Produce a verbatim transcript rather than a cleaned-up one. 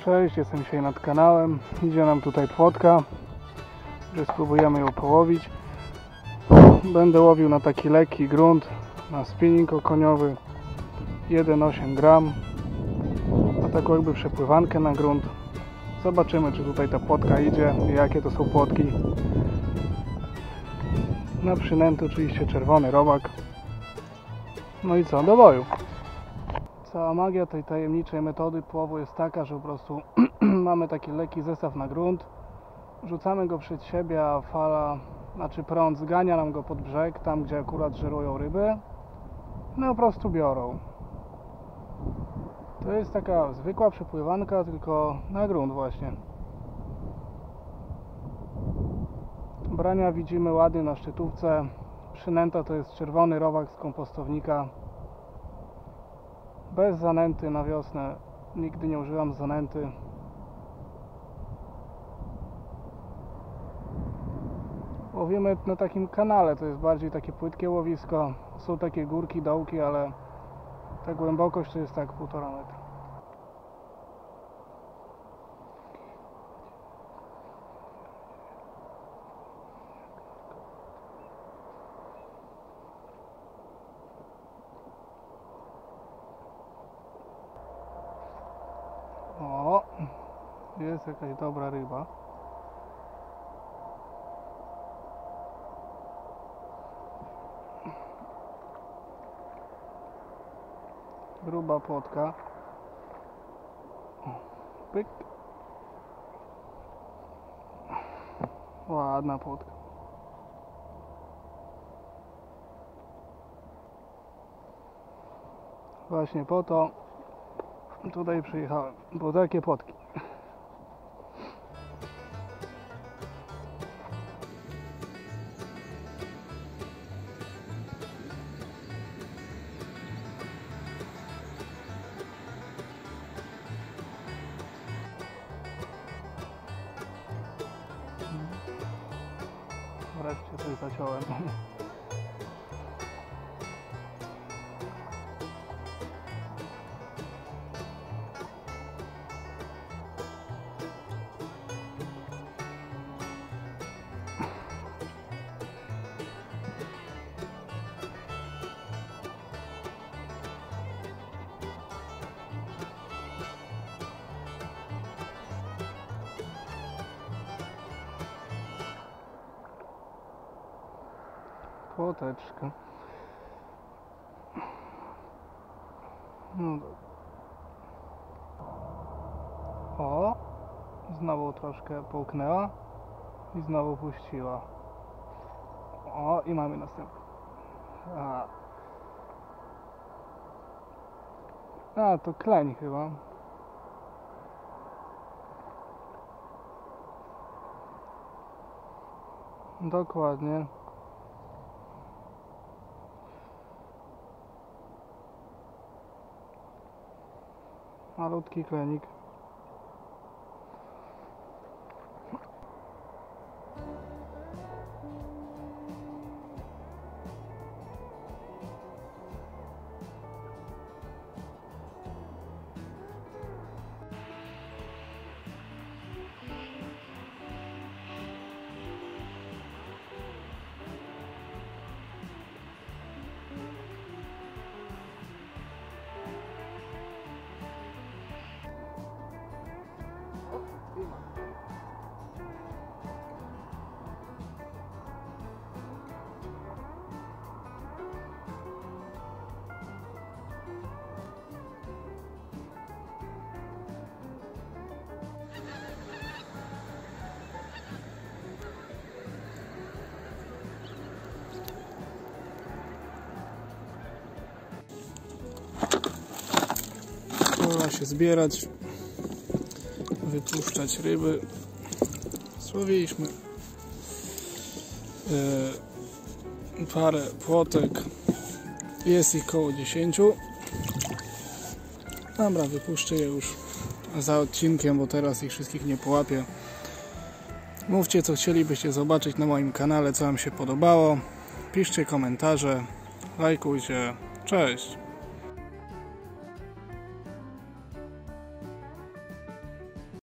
Cześć, jestem dzisiaj nad kanałem. Idzie nam tutaj płotka, że spróbujemy ją połowić. Będę łowił na taki lekki grunt, na spinning okoniowy jeden przecinek osiem gram, na taką jakby przepływankę na grunt. Zobaczymy, czy tutaj ta płotka idzie i jakie to są płotki. Na przynęty oczywiście czerwony robak. No i co, do boju. Cała magia tej tajemniczej metody połowu jest taka, że po prostu mamy taki lekki zestaw na grunt, rzucamy go przed siebie, a fala, znaczy prąd zgania nam go pod brzeg, tam gdzie akurat żerują ryby, no po prostu biorą. To jest taka zwykła przepływanka, tylko na grunt właśnie. Brania widzimy ładnie na szczytówce. Przynęta to jest czerwony robak z kompostownika. Bez zanęty na wiosnę. Nigdy nie używam zanęty. Łowimy na takim kanale, to jest bardziej takie płytkie łowisko. Są takie górki, dołki, ale ta głębokość to jest tak półtora metra. O, jest jakaś dobra ryba. Gruba płotka. Pyk. Ładna płotka. Właśnie po to tutaj przyjechałem, bo takie płotki. Wreszcie coś zaciąłem. Płoteczka. No. O, znowu troszkę połknęła i znowu puściła. O, i mamy następny. A, A to kleń chyba. Dokładnie. Malutki klenik. Pora się zbierać, wypuszczać ryby. Złowiliśmy yy, parę płotek, jest ich koło dziesięciu. Dobra, wypuszczę je już za odcinkiem, bo teraz ich wszystkich nie połapię. Mówcie, co chcielibyście zobaczyć na moim kanale, co wam się podobało. Piszcie komentarze, lajkujcie. Cześć!